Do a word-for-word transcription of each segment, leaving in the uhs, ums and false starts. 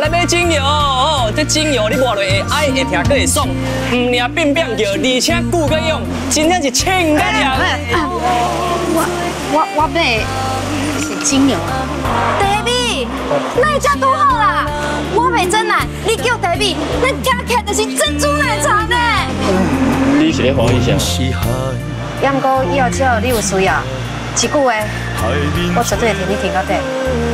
来买精油哦，这精油你抹落会爱会听，搁会爽，唔领变变叫，而且久搁用，真正是清个凉。 我我我买是精油。David，那家多好啦！我买真奶，你叫 David，那加起来就是珍珠奶茶呢。 你是咧欢喜啥？ 要唔过以后只要你有需要，一句话，我绝对会替你听到底。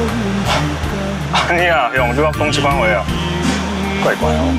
你啊，用你我讲一番话啊，怪怪哦。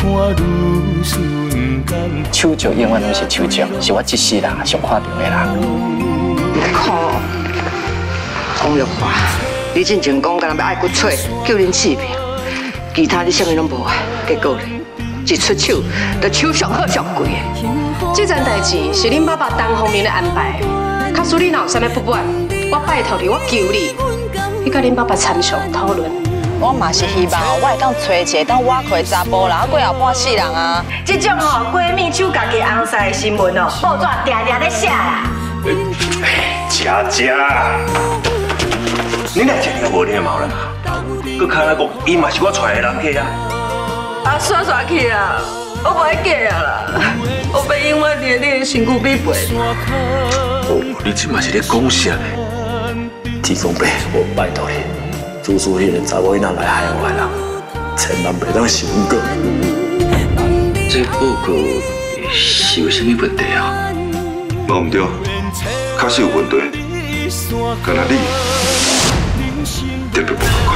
手脚永远都是手脚，是我一世人上看重的人。 靠！王玉华，你之前讲干那要爱骨髓，叫恁治病，其他你啥物拢无爱，结果咧，一出手就手上好上贵的。 这件代志是恁爸爸单方面的安排，假使你若有啥物不满，我拜托你，我求你，你甲恁爸爸参详讨论。 我嘛是希望我会当找一个当我可的查甫人，过后半世人啊。 这种吼闺蜜手家己红晒的新闻哦，报纸定定在写啦。 佳佳，你俩真正无礼貌啦！佮卡拉讲，伊嘛是我带的人客啊。 啊，刷刷去啊！我不爱嫁啊啦！我被永远伫你的身躯必背。 哦，你即嘛是咧讲啥？天公伯，我拜托你。做出迄个查某囡仔来害我的人，千万袂当伤过。 这报告是有啥物问题啊？ 无唔对，确实有问题。干那你特别不快。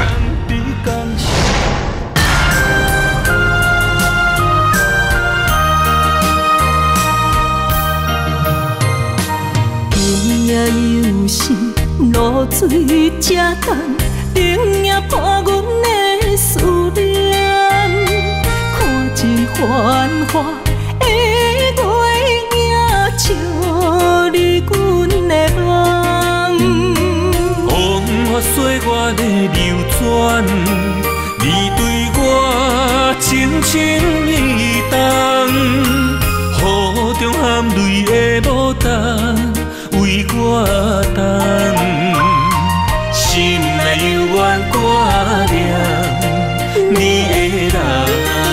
今夜又是露水正重。冷也破阮的思念，看尽繁华的月影，照你阮的梦。风花雪月的流转，你对我情深意重，雨中含泪的牡丹为我等。心内犹原挂念你的人，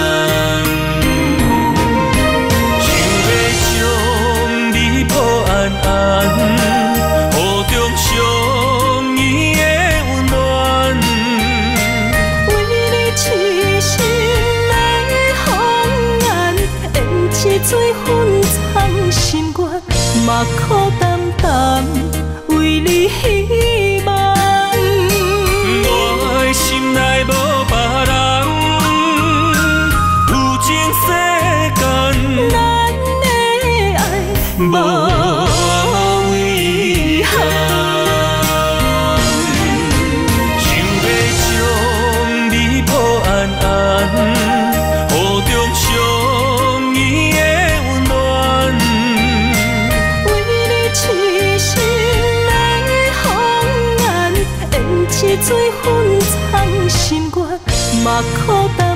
想要将你抱安安，雨中相依的温暖。为你痴心的红颜，胭脂水粉藏心愿，目眶淡淡为你希望。心内无别人，有情世间，咱的爱无遗憾。想要将你抱安安，雨中相依的温暖。为你痴心的红颜，胭脂水粉。心愿，目眶淡。